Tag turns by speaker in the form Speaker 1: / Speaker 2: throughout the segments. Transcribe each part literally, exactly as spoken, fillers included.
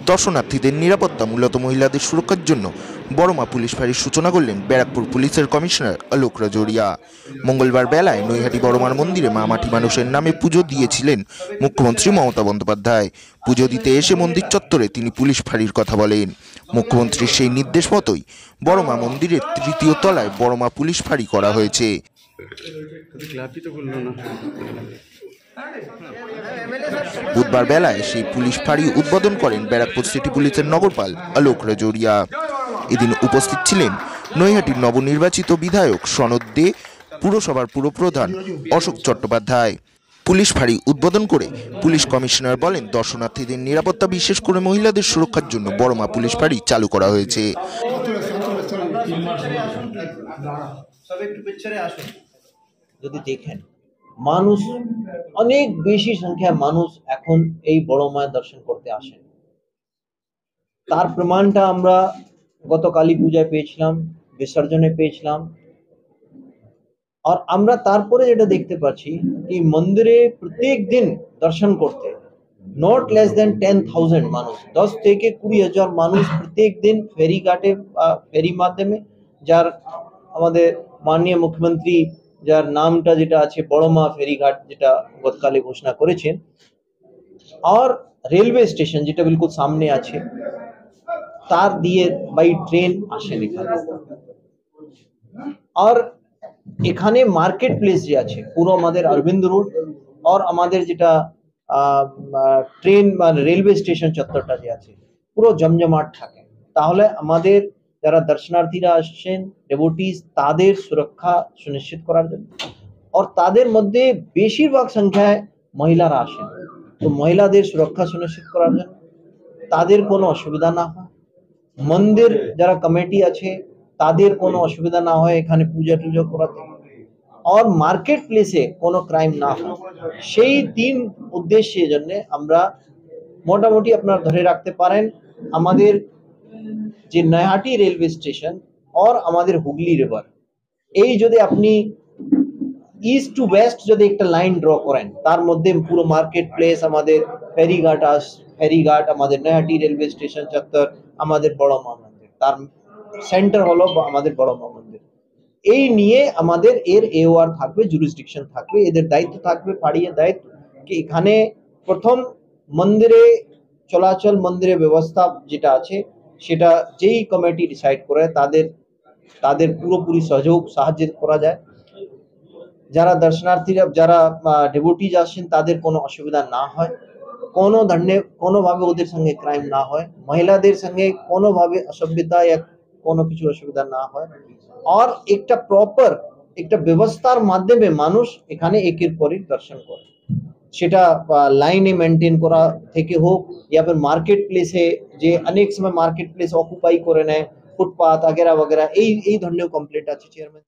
Speaker 1: দর্শনার্থীদের নিরাপত্তা মূলত মহিলাদের সুরক্ষার জন্য বড়মা পুলিশ ফাঁড়ির সূচনা করলেন ব্যারাকপুর পুলিশের কমিশনার অলোক রাজোরিয়া। মঙ্গলবার বেলায় নৈহাটি বড়মার মন্দিরে মা মাটি মানুষের নামে পুজো দিয়েছিলেন মুখ্যমন্ত্রী মমতা বন্দ্যোপাধ্যায়। পুজো দিতে এসে মন্দির চত্বরে তিনি পুলিশ ফাঁড়ির কথা বলেন। মুখ্যমন্ত্রীর সেই নির্দেশ মতোই বড়মা মন্দিরের তৃতীয় তলায় বড়মা পুলিশ ফাঁড়ি করা হয়েছে। বুধবার বেলায় সেই পুলিশ ফাঁড়ি উদ্বোধন করেন ব্যারাকপুর সিটি পুলিশের নগরপাল অলোক রাজোরিয়া। এদিন উপস্থিত ছিলেন নৈহাটির নবনির্বাচিত বিধায়ক সনদ দে, পুরসভার পুরপ্রধান অশোক চট্টোপাধ্যায়। পুলিশ ফাঁড়ি উদ্বোধন করে পুলিশ কমিশনার বলেন, দর্শনার্থীদের নিরাপত্তা বিশেষ করে মহিলাদের সুরক্ষার জন্য বড়মা পুলিশ ফাঁড়ি চালু করা হয়েছে।
Speaker 2: যদি দেখেন মানুষ অনেক বেশি সংখ্যায় মানুষ এখন এই বড় মায়ের দর্শন করতে আসেন। তার প্রমাণটা আমরা গত কালী পূজায় পেয়েছিলাম, বিসর্জনে পেয়েছিলাম। আর আমরা তারপরে যেটা দেখতে পাচ্ছি এই মন্দিরে প্রত্যেক দিন দর্শন করতে not less than ten thousand মানুষ, দশ থেকে কুড়ি হাজার মানুষ প্রত্যেক দিন ফেরি ঘাটে ফেরি মাধ্যমে, যার আমাদের মাননীয় মুখ্যমন্ত্রী যার নামটা যেটা আছে বড়মা ফেরিঘাট যেটা গতকালে ঘোষণা করেছেন, আর রেলওয়ে স্টেশন যেটা বিলকুল সামনে আছে তার দিয়ে বাই ট্রেন আসেন এখানে। আর এখানে মার্কেট প্লেস যে আছে পুরো আমাদের অরবিন্দ রোড আর আমাদের যেটা ট্রেন বা রেলওয়ে স্টেশন চত্বরটা যে আছে পুরো জমজমাট থাকে। তাহলে আমাদের যারা দর্শনার্থীরা আসছেন ডেভোটিস তাদের সুরক্ষা সুনিশ্চিত করার জন্য, আর তাদের মধ্যে বেশিরভাগ সংখ্যায় মহিলারা আসেন, তো মহিলাদের সুরক্ষা সুনিশ্চিত করার জন্য তাদের কোনো অসুবিধা না হয়, মন্দির যারা কমিটি আছে তাদের কোনো অসুবিধা না হয় এখানে পূজা টুজা করাতে, আর মার্কেট প্লেসে কোনো ক্রাইম না হয়, সেই তিন উদ্দেশ্যের জন্য আমরা মোটামুটি আপনার ধরে রাখতে পারেন আমাদের যে নৈহাটি রেলওয়ে স্টেশন আর আমাদের হুগলি রিভার, এই যদি আপনি ইস্ট টু ওয়েস্ট যদি একটা লাইন ড্র করেন তার মধ্যে পুরো মার্কেট প্লেস, আমাদের ফেরিঘাট আস ফেরিঘাট আমাদের নৈহাটি রেলওয়ে স্টেশন চত্বর, আমাদের বড়মা মন্দির, তার সেন্টার হলো আমাদের বড়মা মন্দির। এই নিয়ে আমাদের এর এওআর থাকবে, জুরিসডিকশন থাকবে, এদের দায়িত্ব থাকবে, ফাঁড়ির দায়িত্ব কি এখানে প্রথম মন্দিরে চলাচল মন্দিরের ব্যবস্থা যেটা আছে সেটা যেই কমিটি ডিসাইড করে তাদের তাদের পুরোপুরি সহযোগ সাহায্য করা যায়। যারা দর্শনার্থীরা যারা ডেভোটিজ আসেন তাদের কোনো অসুবিধা না হয়, কোনো ধরনের কোনোভাবে ওদের সঙ্গে ক্রাইম না হয়, মহিলাদের সঙ্গে কোনোভাবে অসভ্যতা या কোনো কিছু অসুবিধা না হয়, আর একটা প্রপার একটা ব্যবস্থার মাধ্যমে মানুষ এখানে একের পর এক দর্শন করে, সেটা লাইনে মেনটেন করা থেকে হোক या फिर মার্কেট প্লেসে যে অনেক সময় মার্কেট প্লেস অকুপাই করে নেয় ফুটপাথ আগেরা वगैरह, এই এই ধরনের কমপ্লেন্ট আছে চেয়ারম্যান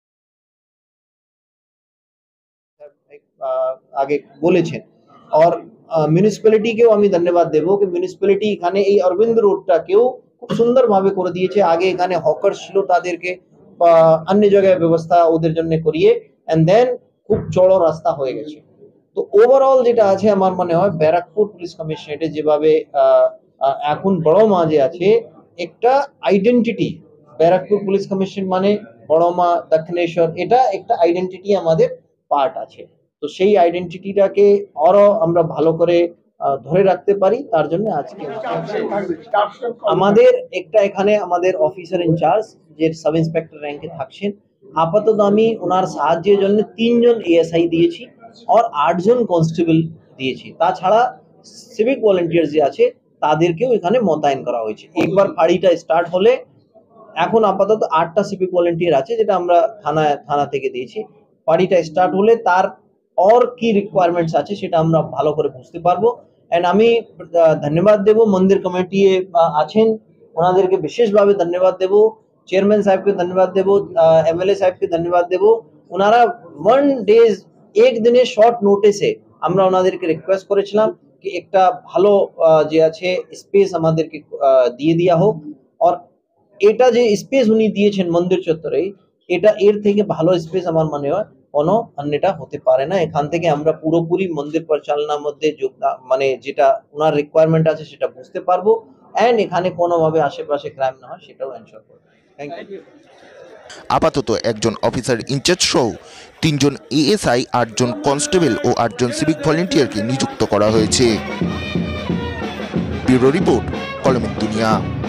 Speaker 2: আগে বলেছেন। আর মিউনিসিপ্যালিটিকেও আমি ধন্যবাদ দেব कि মিউনিসিপ্যালিটি এখানে এই অরবিন্দ রোডটাকেও খুব সুন্দরভাবে করে দিয়েছে। আগে এখানে হকার ছিল, তাদেরকে অন্য জায়গায় ব্যবস্থা ওদের জন্য করিয়ে এন্ড দেন খুব চড়ো রাস্তা হয়ে গেছে। তো ওভারঅল যেটা আছে আমার মনে হয় ব্যারাকপুর পুলিশ কমিশনারেটে যেভাবে এখন বড়মা যে আছে একটা আইডেন্টিটি, ব্যারাকপুর পুলিশ কমিশন মানে বড়মা দক্ষিণেশ্বর, এটা একটা আইডেন্টিটি আমাদের পার্ট আছে। তো সেই আইডেন্টিটিটাকে আরো আমরা ভালো করে ধরে রাখতে পারি তার জন্য আজকে আমাদের একটা এখানে আমাদের অফিসার ইনচার্জ যে সাব ইন্সপেক্টর র্যাঙ্কে থাকছেন, আপাতত আমি ওনার সাহায্যের জন্য তিনজন এএসআই দিয়েছি আর আটজন কনস্টেবল দিয়েছি। তাছাড়া সিভিক ভলেন্টিয়ার যে আছে তাদেরকেও এখানে মোতায়েন করা হয়েছে। একবার ফাঁড়িটা স্টার্ট হলে এখন আপাতত আটটা সিভিক ভলেন্টিয়ার আছে যেটা আমরা থানা থানা থেকে দিয়েছি। ফাঁড়িটা স্টার্ট হলে তার और কি রিকোয়ারমেন্টস আছে সেটা আমরা ভালো করে বুঝতে পারবো। এন্ড আমি ধন্যবাদ দেব মন্দির কমিটি আছেন ওনাদেরকে বিশেষভাবে ধন্যবাদ দেব, চেয়ারম্যান সাহেবকে ধন্যবাদ দেব, এমএলএ সাহেবকে ধন্যবাদ দেব। ওনারা ওয়ান ডেজ এক দিনের শর্ট নোটিসে আমরা ওনাদেরকে রিকোয়েস্ট করেছিলাম কি একটা ভালো যে আছে স্পেস আমাদেরকে দিয়ে দেওয়া হোক, আর এটা যে স্পেস উনি দিয়েছেন মন্দির চত্বরে এটা এর থেকে ভালো স্পেস আমার মনে হয় কোনো অন্যটা হতে পারে না। এখান থেকে আমরা পুরোপুরি মন্দির পরিচালনার মধ্যে যোগদান মানে যেটা ওনার রিকোয়ারমেন্ট আছে সেটা বুঝতে পারবো এন্ড এখানে কোনোভাবে আশেপাশে ক্রাইম না হয় সেটাও এনশিওর করবো। Thank you.
Speaker 1: আপাতত একজন অফিসার ইনচার্জ সহ তিনজন এএসআই, আটজন কনস্টেবল ও আটজন সিভিক ভলেন্টিয়ারকে নিযুক্ত করা হয়েছে। ব্যুরো রিপোর্ট, কলমের দুনিয়া।